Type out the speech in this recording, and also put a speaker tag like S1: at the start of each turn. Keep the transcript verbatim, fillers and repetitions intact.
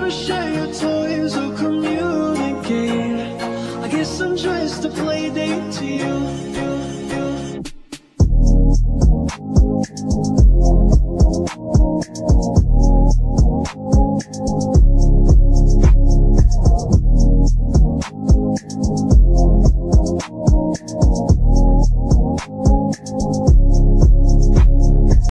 S1: never share your toys or communicate. I guess I'm just a play date to you.
S2: We'll be right back.